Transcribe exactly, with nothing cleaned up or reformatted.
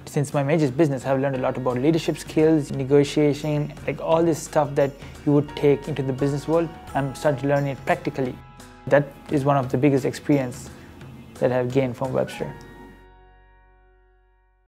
Since my major is business, I've learned a lot about leadership skills, negotiation, like all this stuff that you would take into the business world. I'm starting to learn it practically. That is one of the biggest experience that I've gained from Webster.